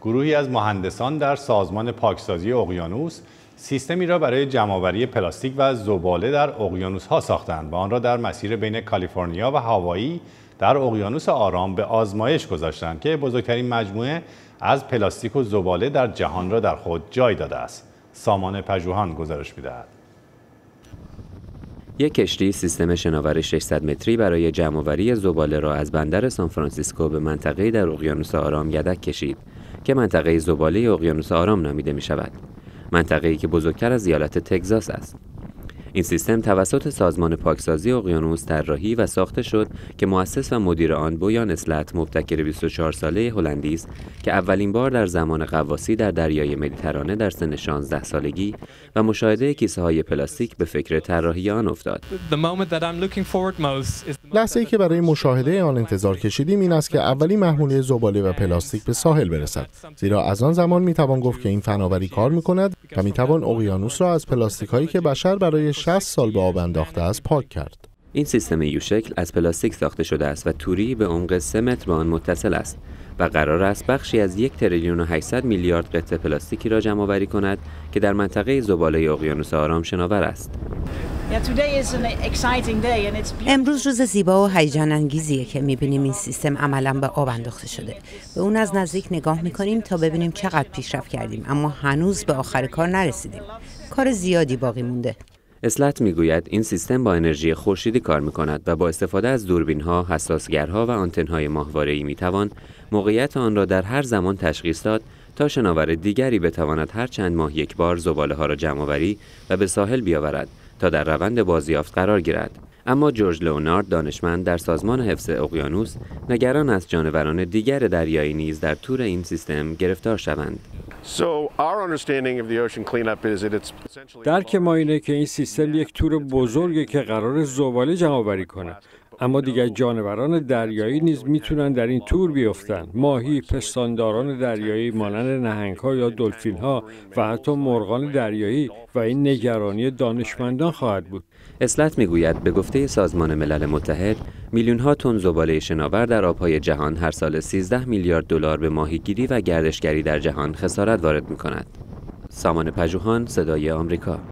گروهی از مهندسان در سازمان پاکسازی اقیانوس سیستمی را برای جمع‌آوری پلاستیک و زباله در اقیانوس‌ها ساختند و آن را در مسیر بین کالیفرنیا و هاوایی در اقیانوس آرام به آزمایش گذاشتند که بزرگترین مجموعه از پلاستیک و زباله در جهان را در خود جای داده است. سامان پژوهان گزارش می‌دهد. یک کشتی سیستم شناور 600 متری برای جمع‌آوری زباله را از بندر سانفرانسیسکو به منطقه‌ای در اقیانوس آرام یدک کشید که منطقه زباله اقیانوس آرام نامیده می‌شود. منطقه‌ای که بزرگتر از ایالت تگزاس است. این سیستم توسط سازمان پاکسازی اقیانوس طراحی و ساخته شد که مؤسس و مدیر آن بویان اسلت، مبتکر 24 ساله هلندی است که اولین بار در زمان غواصی در دریای مدیترانه در سن 16 سالگی و مشاهده کیسه‌های پلاستیک به فکر طراحی آن افتاد. لحظه‌ای که برای مشاهده آن انتظار کشیدیم این است که اولین محموله زباله و پلاستیک به ساحل برسد، زیرا از آن زمان میتوان گفت که این فناوری کار می‌کند و میتوان اقیانوس را از پلاستیک‌هایی که بشر برای 60 سال به آب انداخته است پاک کرد. این سیستم یو-شکل از پلاستیک ساخته شده است و توری به عمق 3 متر به آن متصل است و قرار است بخشی از 1 تریلیون و 800 میلیارد قطعه پلاستیکی را جمع‌آوری کند که در منطقه زباله اقیانوس آرام شناور است. امروز روز زیبا و هیجان انگیزیه که می‌بینیم این سیستم عملاً به آب انداخته شده. به اون از نزدیک نگاه می‌کنیم تا ببینیم چقدر پیشرفت کردیم، اما هنوز به آخر کار نرسیدیم. کار زیادی باقی مونده. اسلت میگوید این سیستم با انرژی خورشیدی کار می‌کند و با استفاده از دوربین‌ها، حساسگرها و آنتن‌های ماهواره‌ای می‌توان موقعیت آن را در هر زمان تشخیص داد تا شناور دیگری بتواند هر چند ماه یک بار زباله‌ها را جمع‌آوری و به ساحل بیاورد تا در روند بازیافت قرار گیرد. اما جورج لئونارد، دانشمند در سازمان حفظ اقیانوس، نگران است جانوران دیگر دریایی نیز در تور این سیستم گرفتار شوند. درک ما اینه که این سیستم یک تور بزرگه که قرار زباله جمع‌آوری کنه، اما دیگر جانوران دریایی نیز میتونن در این تور بیفتن. ماهی، پستانداران دریایی مانند نهنگ‌ها یا دلفین‌ها و حتی مرغان دریایی و این نگرانی دانشمندان خواهد بود. اسلت میگوید به گفته سازمان ملل متحد میلیون‌ها تن زباله شناور در آب‌های جهان هر سال 13 میلیارد دلار به ماهیگیری و گردشگری در جهان خسارت وارد می‌کند. سامان پژوهان، صدای آمریکا.